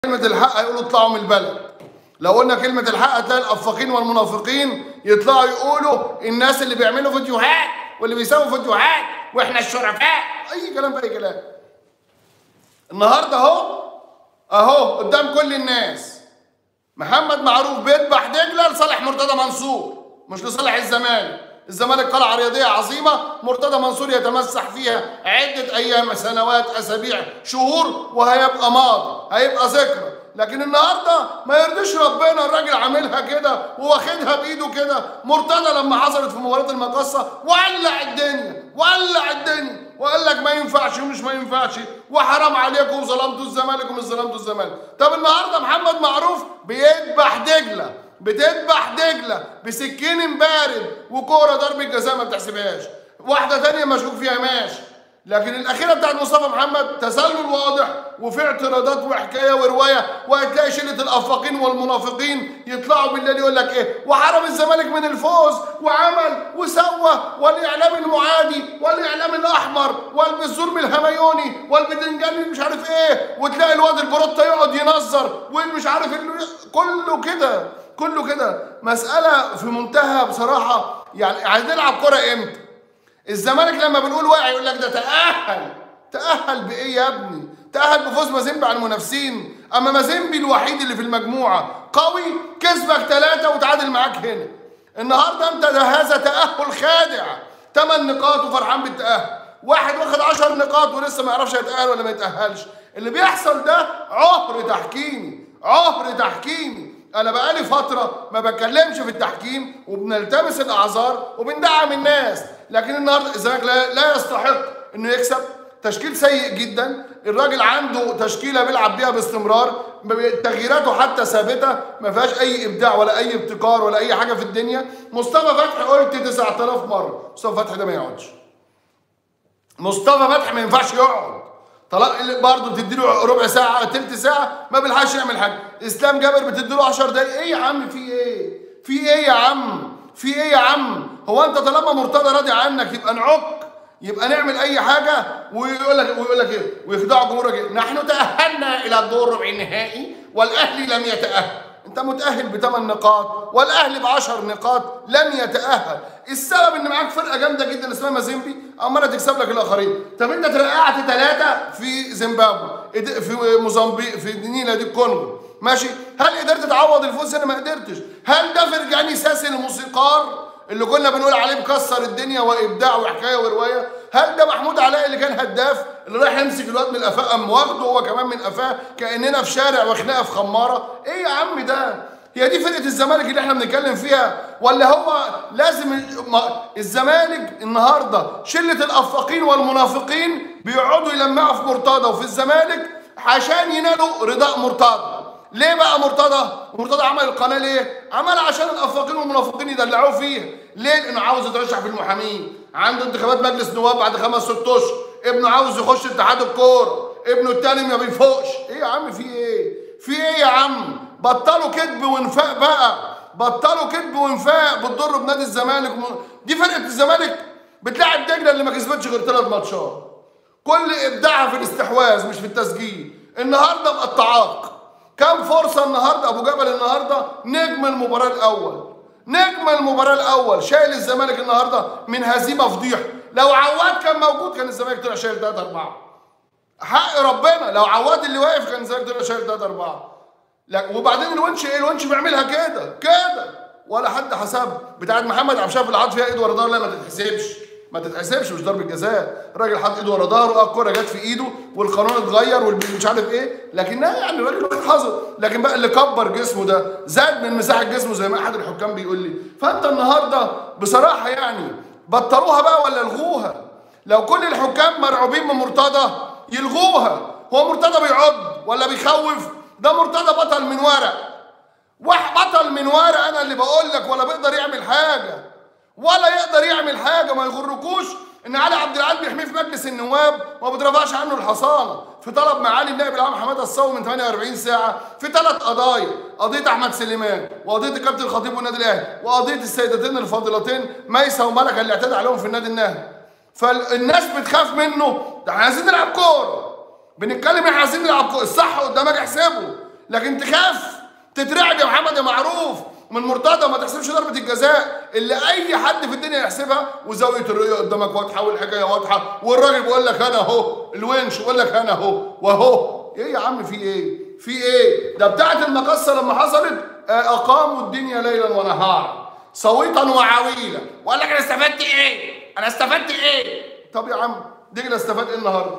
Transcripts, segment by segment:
كلمة الحق هيقولوا اطلعوا من البلد. لو قلنا كلمة الحق هتلاقي الأفاقين والمنافقين يطلعوا يقولوا الناس اللي بيعملوا فيديوهات واللي بيسووا فيديوهات واحنا الشركاء، أي كلام بأي كلام. النهارده أهو قدام كل الناس محمد معروف بيذبح دجلة لصالح مرتضى منصور مش لصالح الزمالك. الزمالك قلعة رياضية عظيمة، مرتضى منصور يتمسح فيها عدة أيام، سنوات، أسابيع، شهور، وهيبقى ماضي، هيبقى ذكرى. لكن النهارده ما يرضيش ربنا، الراجل عاملها كده وواخدها بايده كده. مرتضى لما حصلت في مباراة المقصة ولع الدنيا وقال لك ما ينفعش ومش ما ينفعش وحرام عليكم وظلمتوا الزمالك ومش ظلمتوا الزمالك. طب النهارده محمد معروف بتذبح دجلة بسكين بارد وكوره ضربة جزاء ما بتحسبهاش، واحدة تانية مشكوك فيها ماشي. لكن الأخيرة بتاعت مصطفى محمد تسلل واضح وفي اعتراضات وحكاية ورواية، وهتلاقي شلة الأفاقين والمنافقين يطلعوا بالليل يقول لك إيه وحرم الزمالك من الفوز وعمل وسوى، والإعلام المعادي والإعلام الأحمر والبالظلم الهميوني والبدنجاني مش عارف إيه، وتلاقي الواد البروتة يقعد ينظر والمش عارف كله كده. مسألة في منتهى بصراحة. يعني عايزين نلعب كرة إمتى؟ الزمالك لما بنقول واقع يقول لك ده تأهل بإيه يا ابني؟ تأهل بفوز مازيمبي على المنافسين، أما مازيمبي الوحيد اللي في المجموعة قوي كسبك 3 وتعادل معاك هنا. النهارده أنت ده هذا تأهل خادع، 8 نقاط وفرحان بالتأهل، واحد واخد 10 نقاط ولسه ما يعرفش يتأهل ولا ما يتأهلش. اللي بيحصل ده عهر تحكيمي. أنا بقالي فترة ما بتكلمش في التحكيم وبنلتمس الأعذار وبندعم الناس، لكن النهارده الزمالك لا يستحق إنه يكسب. تشكيل سيء جدا، الراجل عنده تشكيلة بيلعب بيها باستمرار، تغييراته حتى ثابتة ما فيهاش أي إبداع ولا أي ابتكار ولا أي حاجة في الدنيا. مصطفى فتحي قلت 9000 مرة مصطفى فتحي ده ما يقعدش. مصطفى فتحي ما ينفعش يقعد، طلاق برضه بتديله ربع ساعة تلت ساعة ما بيلحقش يعمل حاجة. اسلام جابر بتديله 10 دقايق. ايه يا عم في ايه يا عم؟ هو انت طالما مرتضى راضي عنك يبقى يبقى نعمل اي حاجة ويقول لك ايه ويخدعوا جمهورك ايه؟ نحن تأهلنا الى الدور ربع النهائي والاهلي لم يتأهل. انت متأهل ب8 نقاط والاهلي ب10 نقاط لم يتأهل. السبب ان معاك فرقة جامدة جدا اسمها مازيمبي عمالة تكسب لك الاخرين. طب انت اترقعت 3 في زيمبابوي، في موزمبيق، في النيلة دي الكونغو، ماشي؟ هل قدرت تعوض الفوز هنا؟ ما قدرتش. هل ده فرجاني ساسي الموسيقار اللي كنا بنقول عليه مكسر الدنيا وابداع وحكايه وروايه؟ هل ده محمود علاء اللي كان هداف اللي رايح يمسك الواد من قفاه قام واخده هو كمان من قفاه كاننا في شارع وخناقه في خماره؟ ايه يا عم ده؟ هي دي فرقه الزمالك اللي احنا بنتكلم فيها؟ ولا هو لازم الزمالك النهارده شله الافاقين والمنافقين بيقعدوا يلمعوا في مرتضى وفي الزمالك عشان ينالوا رضاء مرتضى؟ ليه بقى مرتضى عمل القناه ليه؟ عملها عشان الافاقين والمنافقين يدلعوه فيها. ليه؟ لانه عاوز يترشح في المحامين، عنده انتخابات مجلس نواب بعد 5 6 اشهر، ابنه عاوز يخش اتحاد الكوره، ابنه التاني ما بيفوقش. ايه يا عم في ايه يا عم؟ بطلوا كذب وانفاق بقى، بتضروا بنادي الزمالك. دي فرقه الزمالك بتلعب دجله اللي ما كسبتش غير 3 ماتشات، كل ابداعها في الاستحواذ مش في التسجيل. النهارده مقطعاك كم فرصه النهارده. ابو جبل النهارده نجم المباراه الاول شايل الزمالك النهارده من هزيمه فضيحه. لو عواد كان موجود كان الزمالك طلع شايل 3 4. حق ربنا لو عواد اللي واقف كان الزمالك طلع شايل 3 4. وبعدين الونش بيعملها كده ولا حد حسب. بتاعت محمد عبد الشافي اللي حاطط فيها ايد ورا ظهره، لا ما تتحسبش مش ضربه جزاء. الراجل حاط ايده ورا ظهره، الكوره جت في ايده والقانون اتغير والمش عارف ايه، لكنها يعني الراجل واخد حظه. لكن بقى اللي كبر جسمه ده زاد من مساحه جسمه زي ما احد الحكام بيقول لي. فانت النهارده بصراحه يعني بطلوها بقى ولا الغوها؟ لو كل الحكام مرعوبين من مرتضى يلغوها. هو مرتضى بيعض ولا بيخوف؟ ده مرتضى بطل من ورق، انا اللي بقول لك، ولا بيقدر يعمل حاجه ما يغركوش ان علي عبد العال بيحميه في مجلس النواب وما بيترفعش عنه الحصانه في طلب معالي النائب العام حماده الصاوي من 48 ساعه في 3 قضايا: قضيه احمد سليمان، وقضيه الكابتن الخطيب والنادي الاهلي، وقضيه السيدتين الفاضلتين ميسه وملكه اللي اعتدى عليهم في النادي النهضه. فالناس بتخاف منه. ده احنا عايزين نلعب كوره، بنتكلم احنا عايزين نلعب كوره، الصح قدامك احسبه. لكن تخاف تترعب يا محمد يا معروف من مرتضى، ما تحسبش ضربه الجزاء اللي اي حد في الدنيا يحسبها، وزاويه الرؤيه قدامك واضحه والحكايه واضحه، والراجل بيقول لك انا اهو، الونش بيقول لك انا اهو واهو. ايه يا عم في ايه؟ في ايه؟ ده بتاعت المقصه لما حصلت اقاموا الدنيا ليلا ونهارا صويتا وعويلا، وقال لك انا استفدت ايه؟ انا استفدت ايه؟ طب يا عم دجله استفاد ايه النهارده؟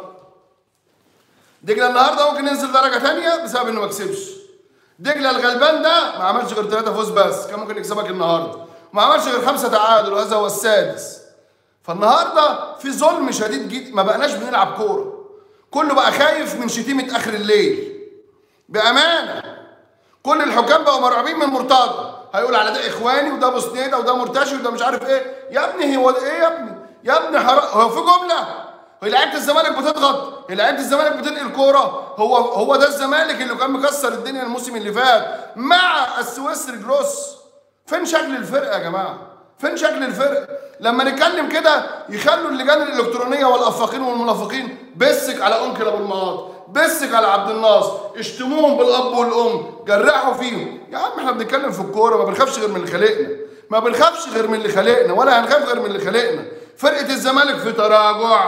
دجله النهارده ممكن ينزل درجه ثانيه بسبب انه ما كسبش. دجله الغلبان ده ما عملش غير 3 فوز بس، كان ممكن يكسبك النهارده. ما عملش غير 5 تعادل وهذا هو السادس. فالنهارده في ظلم شديد جدا، ما بقناش بنلعب كوره. كله بقى خايف من شتيمه اخر الليل. بامانه كل الحكام بقوا مرعوبين من مرتضى، هيقول على ده اخواني وده ابو سنيده وده مرتشي وده مش عارف ايه. يا ابني هو ايه يا ابني؟ يا ابني هو في جمله؟ هي لعيبه الزمالك بتضغط؟ هي لعيبه الزمالك بتنقل كوره؟ هو ده الزمالك اللي كان مكسر الدنيا الموسم اللي فات مع السويسري جروس؟ فين شكل الفرقه يا جماعه؟ فين شكل الفرقه؟ لما نتكلم كده يخلوا اللجان الالكترونيه والافاقين والمنافقين بسك على انكل ابو المعاط، بسك على عبد الناصر، اشتموهم بالاب والام، جرحوا فيهم. يا عم احنا بنتكلم في الكوره، ما بنخافش غير من اللي خلقنا، ما بنخافش غير من اللي خلقنا، ولا هنخاف غير من اللي خلقنا. فرقه الزمالك في تراجع.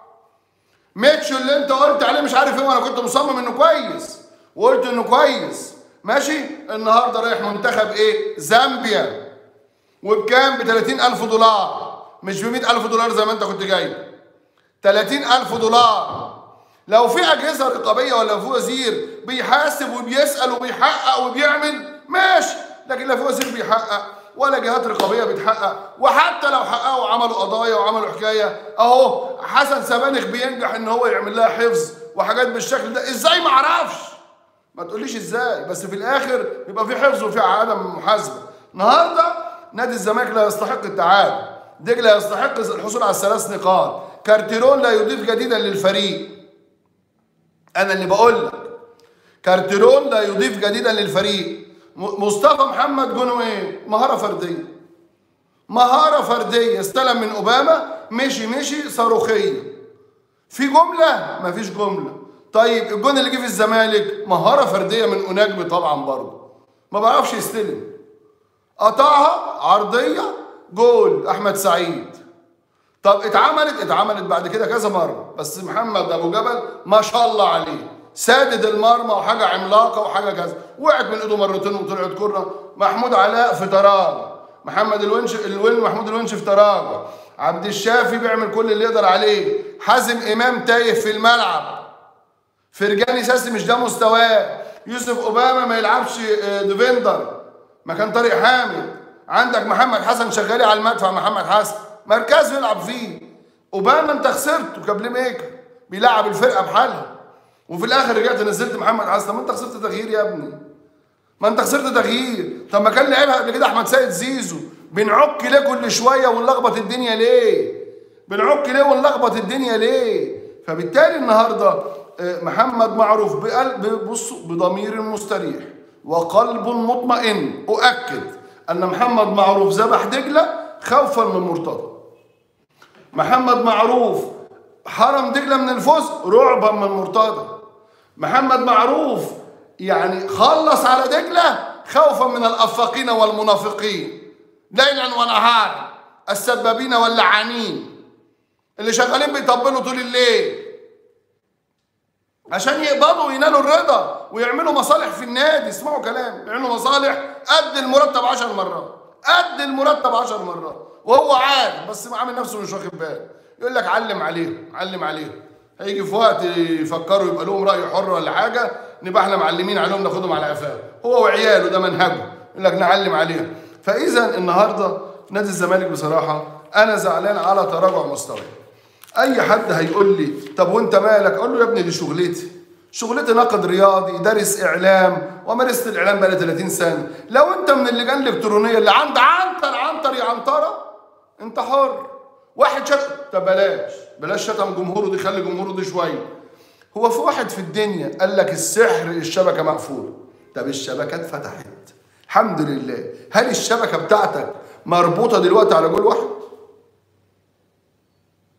ميتشو اللي انت قلت عليه مش عارف ايه، وانا كنت مصمم انه كويس وقلت انه كويس ماشي، النهارده رايح منتخب ايه؟ زامبيا. وبكام؟ ب 30,000 دولار، مش ب 100,000 دولار زي ما انت كنت جاي. 30,000 دولار. لو في اجهزه رقابيه ولا في وزير بيحاسب وبيسال وبيحقق وبيعمل ماشي، لكن لا في وزير بيحقق ولا جهات رقابيه بتحقق. وحتى لو حققوا وعملوا قضايا وعملوا حكايه، اهو حسن سبانخ بينجح ان هو يعمل لها حفظ وحاجات بالشكل ده. ازاي؟ ما اعرفش، ما تقوليش ازاي، بس في الاخر بيبقى في حفظ وفي عدم محاسبه. النهارده نادي الزمالك لا يستحق التعادل، دجله يستحق الحصول على ال3 نقاط، كارتيرون لا يضيف جديدا للفريق. انا اللي بقول لك كارتيرون لا يضيف جديدا للفريق. مصطفى محمد جونه ايه؟ مهاره فرديه، مهاره فرديه، استلم من اوباما مشي صاروخيه. في جمله؟ مفيش جمله. طيب الجون اللي جه في الزمالك مهاره فرديه من اوناجبي طبعا برضه، ما بيعرفش يستلم، قطعها عرضيه جول احمد سعيد. طب اتعملت بعد كده كذا مره، بس محمد ابو جبل ما شاء الله عليه سادد المرمى وحاجه عملاقه وحاجه كذا. وقعت من ايده مرتين وطلعت كره. محمود علاء في تراجع، محمود الونش في تراجع، عبد الشافي بيعمل كل اللي يقدر عليه، حازم امام تايه في الملعب، فرجاني ساسي مش ده مستواه، يوسف اوباما ما يلعبش ديفندر مكان طارق حامد، عندك محمد حسن شغالي على المدفع، محمد حسن مركزه يلعب فيه. اوباما انت خسرته كبلي ميكر بيلعب الفرقه بحالها، وفي الاخر رجعت نزلت محمد حسن. طب ما انت خسرت تغيير يا ابني، ما انت خسرت تغيير. طب ما كان لعبها قبل كده احمد سيد زيزو. بنعك ليه كل شويه ونلخبط الدنيا ليه؟ بنعك ليه ونلخبط الدنيا ليه؟ فبالتالي النهارده محمد معروف بقلب، بصوا، بضمير مستريح وقلب مطمئن اؤكد ان محمد معروف ذبح دجله خوفا من مرتضى. محمد معروف حرم دجله من الفوز رعبا من مرتضى. محمد معروف يعني خلص على دجله خوفا من الافاقين والمنافقين ليلا ونهارا، السبابين واللعانين اللي شغالين بيطبلوا طول الليل عشان يقبضوا وينالوا الرضا ويعملوا مصالح في النادي. اسمعوا كلام، يعملوا مصالح قد المرتب 10 مرات، قد المرتب 10 مرات، وهو عارف بس عامل نفسه مش واخد باله. يقول لك علم عليهم. هيجي في وقت يفكروا يبقى لهم راي حر ولا حاجه، نبقى احنا معلمين عليهم ناخدهم على قفاهم، هو وعياله ده منهجه، يقول لك نعلم عليهم. فاذا النهارده نادي الزمالك بصراحه انا زعلان على تراجع مستواه. اي حد هيقول لي طب وانت مالك؟ اقول له يا ابني دي شغلتي ناقد رياضي، دارس اعلام ومارست الاعلام بقالي 30 سنه. لو انت من اللجان الالكترونيه اللي عند عنتر يا عنتره انت حر. واحد شتم، طب بلاش شتم جمهوره دي، خلي جمهوره دي شويه. هو في واحد في الدنيا قال لك السحر الشبكه مقفوله. طب الشبكه اتفتحت الحمد لله، هل الشبكه بتاعتك مربوطه دلوقتي على جول واحد؟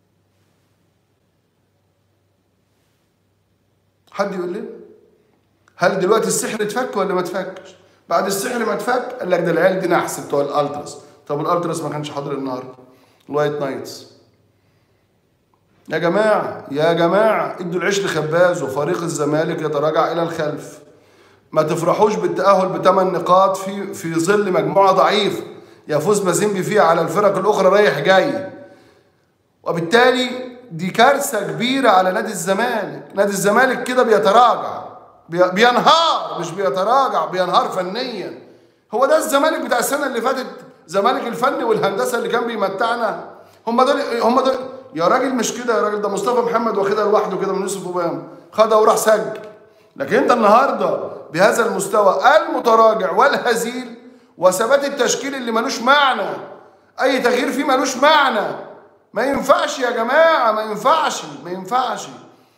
حد يقول لنا؟ هل دلوقتي السحر اتفك ولا ما اتفكش؟ بعد السحر ما اتفك قال لك ده العيال دي نحس بتوع الالتراس. طب الالتراس ما كانش حاضر النهارده، الوايت نايتس. يا جماعه ادوا العيش لخباز، وفريق الزمالك يتراجع الى الخلف. ما تفرحوش بالتاهل ب8 نقاط في ظل مجموعه ضعيفه يفوز مازيمبي فيها على الفرق الاخرى رايح جاي. وبالتالي دي كارثه كبيره على نادي الزمالك. نادي الزمالك كده بيتراجع، بينهار، مش بيتراجع، بينهار فنيا. هو ده الزمالك بتاع السنه اللي فاتت، زمالك الفني والهندسه اللي كان بيمتعنا؟ هم دول يا راجل. مش كده يا راجل، ده مصطفى محمد واخدها لوحده كده من يوسف اوباما، خدها وراح سجل. لكن انت النهارده بهذا المستوى المتراجع والهزيل وثبات التشكيل اللي ملوش معنى، اي تغيير فيه ملوش معنى. ما ينفعش يا جماعه، ما ينفعش.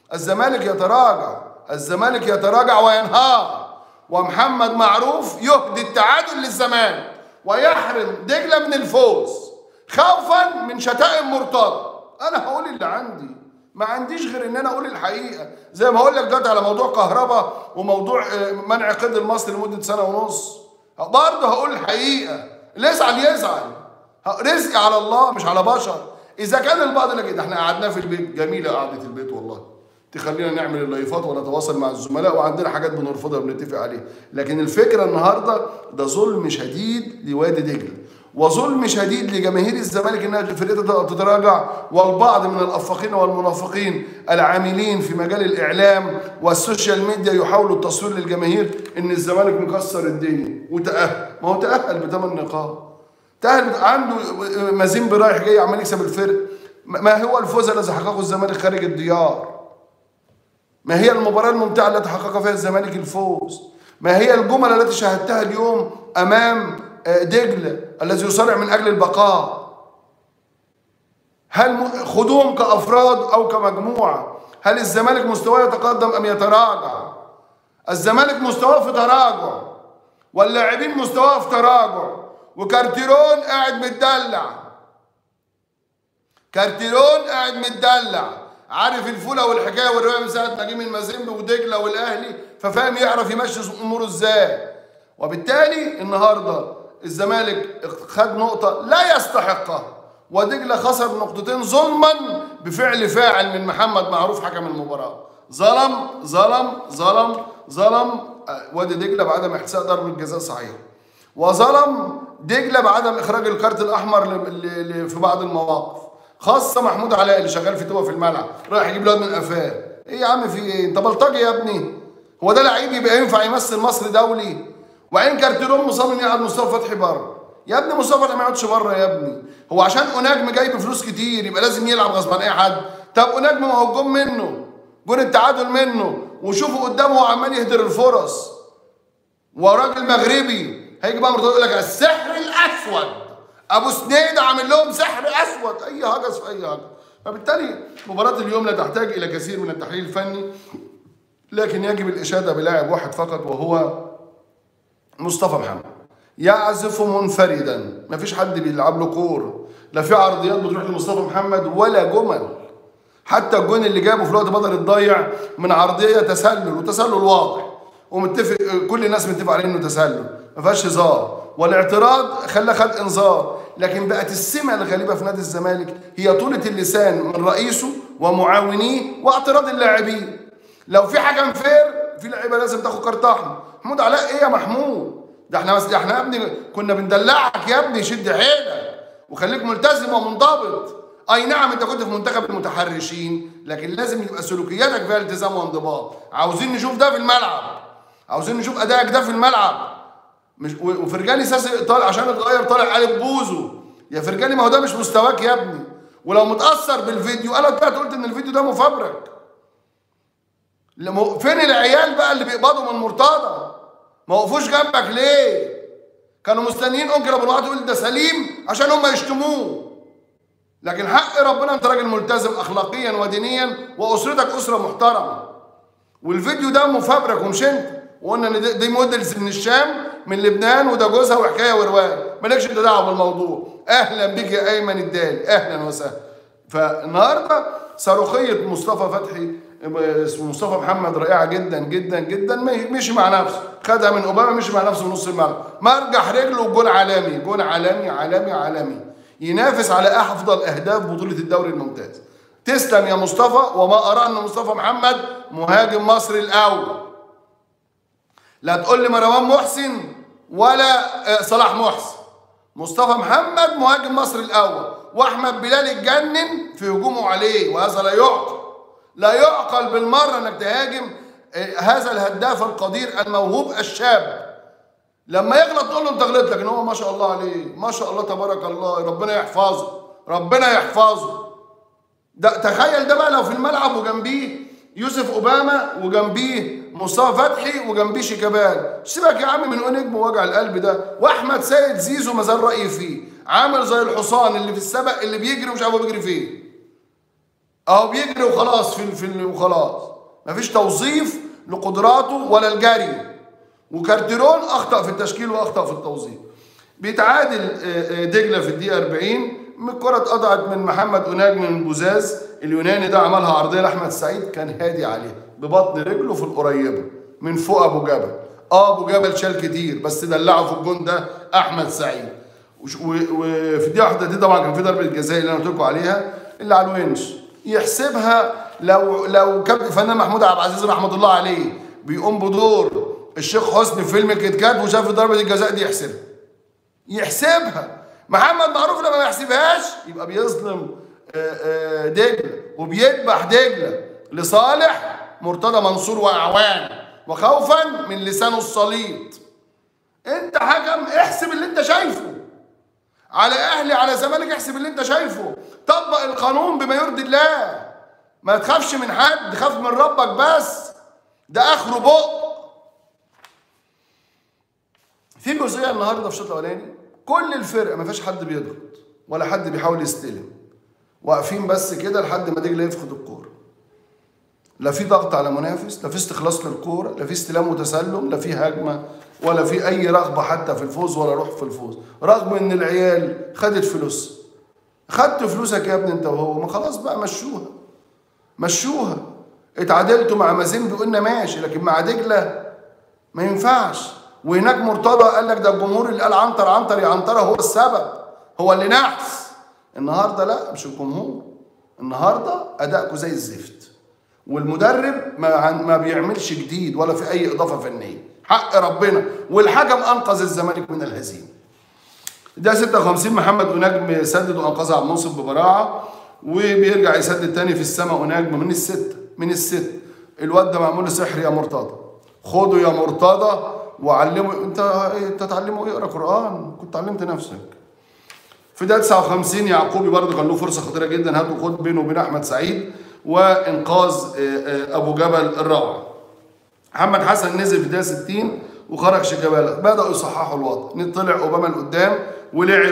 الزمالك يتراجع وينهار، ومحمد معروف يهدي التعادل للزمالك ويحرم دجله من الفوز خوفا من شتائم مرتضى. انا هقول اللي عندي، ما عنديش غير ان انا اقول الحقيقه. زي ما هقول لك دلوقتي على موضوع كهرباء وموضوع منع قيد المصري لمده سنه ونص، برضه هقول الحقيقه. اللي يزعل، رزقي على الله مش على بشر. اذا كان البعض لك ده احنا قعدنا في البيت، جميله قعده البيت والله، تخلينا نعمل اللايفات ونتواصل مع الزملاء، وعندنا حاجات بنرفضها وبنتفق عليها. لكن الفكره النهارده ده ظلم شديد لوادي دجله، وظلم شديد لجماهير الزمالك انها فرقتها تتراجع، والبعض من الافاقين والمنافقين العاملين في مجال الاعلام والسوشيال ميديا يحاولوا التصوير للجماهير ان الزمالك مكسر الدنيا وتاهل. ما هو تاهل ب8 نقاط، تاهل عنده مازيمبي رايح جاي عمال يكسب الفرق. ما هو الفوز الذي حققه الزمالك خارج الديار؟ ما هي المباراة الممتعة التي حقق فيها الزمالك الفوز؟ ما هي الجمل التي شاهدتها اليوم أمام دجلة الذي يصارع من أجل البقاء؟ هل خدوهم كأفراد أو كمجموعة؟ هل الزمالك مستواه يتقدم أم يتراجع؟ الزمالك مستواه في تراجع، واللاعبين مستواه في تراجع، وكارتيرون قاعد متدلع، عارف الفوله والحكايه والروايه من ساعه ما جه من مازيمبي ودجله والاهلي، ففاهم يعرف يمشي اموره ازاي. وبالتالي النهارده الزمالك خد نقطه لا يستحقها، ودجله خسر نقطتين ظلما بفعل فاعل من محمد معروف حكم المباراه. ظلم وادي دجله بعدم احساء ضربه جزاء صحيحه، وظلم دجله بعدم اخراج الكارت الاحمر في بعض المواقف، خاصه محمود علاء اللي شغال في توه في الملعب رايح يجيب الواد من قفاه. ايه يا عم في ايه؟ انت بلطجي يا ابني؟ هو ده لعيب يبقى ينفع يمثل مصر دولي؟ وعين كارتيرون مصمم يقعد مصطفى فتحي بره. يا ابني مصطفى فتحي ما يقعدش بره يا ابني. هو عشان اوناجم جاي بفلوس كتير يبقى لازم يلعب غصب عن اي حد؟ طب اوناجم ما هو الجون منه، جون التعادل منه، وشوفوا قدامه هو عمال يهدر الفرص. وراجل مغربي هيجي بقى مرتضى يقول لك السحر الاسود، ابو سنيد عامل لهم سحر اسود، اي هجس في اي هجس. فبالتالي مباراه اليوم لا تحتاج الى كثير من التحليل الفني، لكن يجب الاشاده بلاعب واحد فقط وهو مصطفى محمد، يعزف منفردا، مفيش حد بيلعب له كوره، لا في عرضيات بتروح لمصطفى محمد ولا جمل. حتى الجون اللي جابه في الوقت بدل الضيع من عرضيه تسلل، وتسلل واضح ومتفق، كل الناس متفق عليه انه تسلل ما فيهاش هزار، والاعتراض خد انذار. لكن بقت السمه الغالبه في نادي الزمالك هي طولة اللسان من رئيسه ومعاونيه واعتراض اللاعبين. لو في حكم فير في لعيبه لازم تاخد كارت احمر. محمود علاء ايه يا محمود؟ ده احنا يا ابني كنا بندلعك يا ابني، شد حيلك وخليك ملتزم ومنضبط. اي نعم انت كنت في منتخب المتحرشين، لكن لازم يبقى سلوكياتك فيها التزام وانضباط. عاوزين نشوف ده في الملعب، عاوزين نشوف ادائك ده في الملعب. مش وفرجاني ساسي طالع عشان اتغير، طالع قالب بوزه. يا فرجاني ما هو ده مش مستواك يا ابني. ولو متاثر بالفيديو انا طلعت قلت ان الفيديو ده مفبرك. فين العيال بقى اللي بيقبضوا من مرتضى؟ ما وقفوش جنبك ليه؟ كانوا مستنيين انكر ابو الوقت يقول ده سليم عشان هم يشتموه. لكن حق ربنا انت راجل ملتزم اخلاقيا ودينيا، واسرتك اسره محترمه. والفيديو ده مفبرك ومش انت. وقلنا ان دي موديلز من الشام من لبنان، وده جوزها وحكايه وروايه، مالكش انت دعوه بالموضوع. اهلا بيك يا ايمن الدالي، اهلا وسهلا. فالنهارده صاروخيه مصطفى فتحي اسمه مصطفى محمد رائعه جدا جدا جدا، مشي مع نفسه، خدها من اوباما، مشي مع نفسه في نص الملعب، مرجح رجله، جون عالمي، جون عالمي عالمي عالمي، ينافس على افضل اهداف بطوله الدوري الممتاز. تسلم يا مصطفى، وما ارى ان مصطفى محمد مهاجم مصر الاول. لا تقول لي مروان محسن ولا صلاح محسن، مصطفى محمد مهاجم مصر الاول، واحمد بلال اتجنن في هجومه عليه، وهذا لا يعقل، لا يعقل بالمره انك تهاجم هذا الهداف القدير الموهوب الشاب. لما يغلط تقول له انت غلطت، لكن هو ما شاء الله عليه، ما شاء الله تبارك الله، ربنا يحفظه، ربنا يحفظه. ده تخيل ده بقى لو في الملعب وجنبيه يوسف اوباما وجنبيه مصطفى فتحي وجنبيه شيكابالا، سيبك يا عم من نجم وجع القلب ده. واحمد سيد زيزو ما زال رايي فيه، عامل زي الحصان اللي في السبق اللي بيجري ومش عارف هو بيجري فين، اهو بيجري وخلاص في وخلاص، مفيش توظيف لقدراته ولا الجري. وكارتيرون اخطا في التشكيل واخطا في التوظيف. بيتعادل دجله في الدقيقه 40، الكره اتقطعت من محمد أوناج من البوزاز اليوناني، ده عملها عرضيه لاحمد سعيد، كان هادي عليها ببطن رجله في القريبه من فوق ابو جبل. ابو جبل شال كتير بس دلعه في الجون ده احمد سعيد. وفي الدقيقه 31 طبعا كان في ضربه جزاء اللي انا قلت لكم عليها اللي على الونش، يحسبها لو كابتن الفنان محمود عبد العزيز رحمه الله عليه بيقوم بدور الشيخ حسني في فيلم كيت كات وشاف ضربه الجزاء دي يحسبها. محمد معروف لما ما يحسبهاش يبقى بيظلم دجله وبيذبح دجله لصالح مرتضى منصور واعوان وخوفا من لسانه السليط. انت حكم، احسب اللي انت شايفه على اهلي على زمالك، احسب اللي انت شايفه، طبق القانون بما يرضي الله، ما تخافش من حد، خاف من ربك بس، ده اخره بق. في جزئيه النهارده في الشوط الاولاني كل الفرقه ما فيش حد بيضغط ولا حد بيحاول يستلم، واقفين بس كده لحد ما دجله يفقد الكوره. لا في ضغط على منافس، لا في استخلاص للكوره، لا في استلام وتسلم، لا في هجمه، ولا في اي رغبه حتى في الفوز ولا روح في الفوز، رغم ان العيال خدت فلوس. خدت فلوسك يا ابني انت وهو، ما خلاص بقى مشوها. اتعادلتوا مع مازيمبي قلنا ماشي، لكن مع دجله ما ينفعش. وهناك مرتضى قال لك ده الجمهور اللي قال عنتر يا عنتره هو السبب، هو اللي نحس. النهارده لا، مش الجمهور، النهارده ادائكم زي الزفت، والمدرب ما بيعملش جديد ولا في اي اضافه فنيه، حق ربنا. والحكم انقذ الزمالك من الهزيمه. ده 56 محمد أوناج سدد وانقذها عبد المنصف ببراعه، وبيرجع يسدد تاني في السماء أوناج من الست. الواد ده معمول سحر يا مرتضى، خده يا مرتضى وعلمه. انت تعلمه يقرا قران، كنت علمت نفسك. في ده 59 يعقوبي برضه كان له فرصه خطيره جدا، هات وخد بينه وبين احمد سعيد، وانقاذ ابو جبل الروعه. محمد حسن نزل في ده 60 وخرج شيكابالا، بداوا يصححوا الوضع، طلع اوباما لقدام ولعب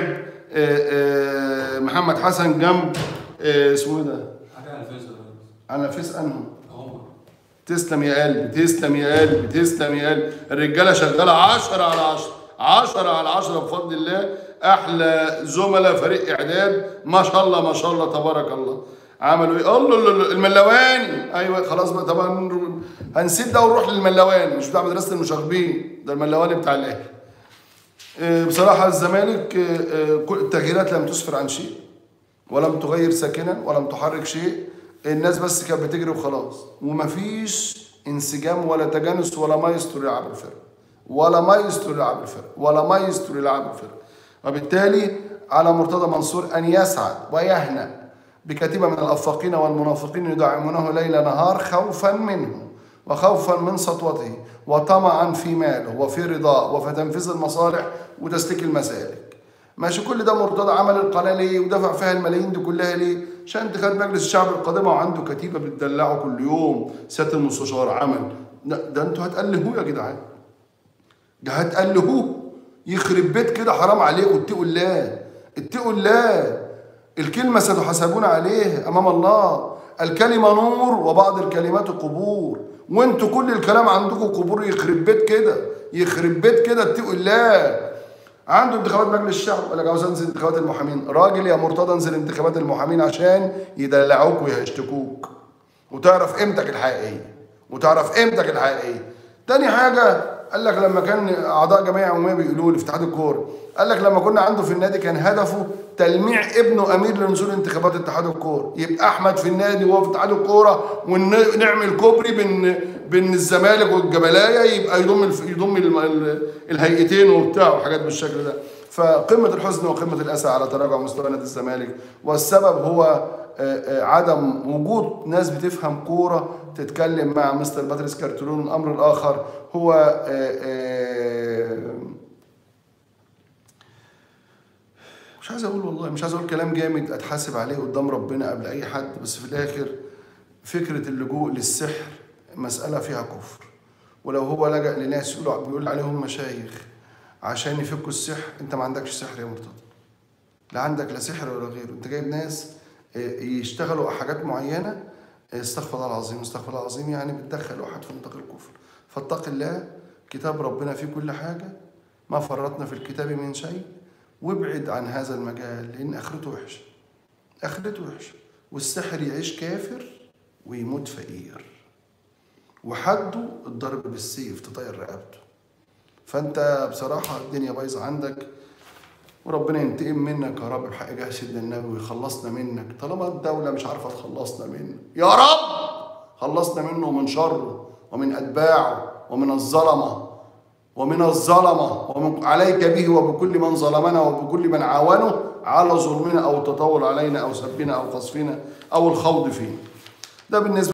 محمد حسن جنب اسمه ايه ده؟ على فيس انهم. تسلم يا قلبي، تسلم يا قلبي، تسلم يا قلبي. الرجاله شغاله 10 على 10 10 على 10 بفضل الله. احلى زملاء فريق اعداد، ما شاء الله ما شاء الله تبارك الله. عملوا ايه؟ الله الملواني. ايوه خلاص بقى طبعا هنسيب ده ونروح للملواني، مش بتاع مدرسه المشاغبين، ده الملواني بتاع الاهلي. بصراحه الزمالك التغييرات لم تسفر عن شيء، ولم تغير ساكنا، ولم تحرك شيء. الناس بس كانت بتجري وخلاص، ومفيش انسجام ولا تجانس ولا مايسترو يلعب الفرق، ولا مايسترو يلعب الفرق، ولا مايسترو يلعب الفرق. وبالتالي على مرتضى منصور ان يسعد ويهنأ بكتيبة من الأفاقين والمنافقين يدعمونه ليل نهار خوفا منه وخوفا من سطوته وطمعا في ماله وفي رضاه وفي تنفيذ المصالح وتسليك المسالك. ماشي، كل ده مرتضى عمل القناة ليه ودفع فيها الملايين دي كلها ليه؟ عشان انتخابات مجلس الشعب القادمة وعنده كتيبة بتدلعه كل يوم. سيادة المستشار عمل ده انتوا هتألهوه يا جدعان، ده هتألهوه، يخرب بيت كده، حرام عليكم. اتقوا الله، اتقوا الله. الكلمة ستحاسبون عليها أمام الله. الكلمة نور وبعض الكلمات قبور، وانتوا كل الكلام عندكم قبور. يخرب بيت كده، يخرب بيت كده. اتقوا الله. عنده انتخابات مجلس الشعب، قال لك عاوز انزل انتخابات المحامين. راجل يا مرتضى انزل انتخابات المحامين عشان يدلعوك ويهشتكوك. وتعرف قيمتك الحقيقيه، وتعرف قيمتك الحقيقيه. تاني حاجه قال لك لما كان اعضاء جمعيه عموميه بيقولوا لي في اتحاد الكوره، قال لك لما كنا عنده في النادي كان هدفه تلميع ابنه امير لنزول انتخابات اتحاد الكوره، يبقى احمد في النادي وهو في اتحاد الكوره ونعمل كوبري بين الزمالك والجبلايه، يبقى يضم الهيئتين وبتاع وحاجات بالشكل ده. فقمه الحزن وقمه الاسى على تراجع مستوى نادي الزمالك، والسبب هو عدم وجود ناس بتفهم كوره تتكلم مع مستر باتريس كارتولون. الامر الاخر هو مش عايز اقول، والله مش عايز اقول كلام جامد اتحاسب عليه قدام ربنا قبل اي حد، بس في الاخر فكره اللجوء للسحر مساله فيها كفر. ولو هو لجأ لناس بيقول عليهم مشايخ عشان يفكوا السحر، انت ما عندكش سحر يا مرتضى، لا عندك لا سحر ولا غيره. انت جايب ناس يشتغلوا حاجات معينه، استغفر الله العظيم استغفر الله العظيم، يعني بتدخل واحد في نطاق الكفر. فاتق الله، كتاب ربنا فيه كل حاجه، ما فرطنا في الكتاب من شيء، وابعد عن هذا المجال لان اخرته وحشه، اخرته وحشه. والسحر يعيش كافر ويموت فقير، وحده الضرب بالسيف تطير رقبته. فانت بصراحه الدنيا بايظه عندك، وربنا ينتقم منك يا رب بحق جاه سيدنا النبي ويخلصنا منك، طالما الدوله مش عارفه تخلصنا منه. يا رب خلصنا منه ومن شره ومن اتباعه ومن الظلمه ومن عليك به وبكل من ظلمنا وبكل من عاونه على ظلمنا او التطاول علينا او سبنا او قصفنا او الخوض فينا. ده بالنسبه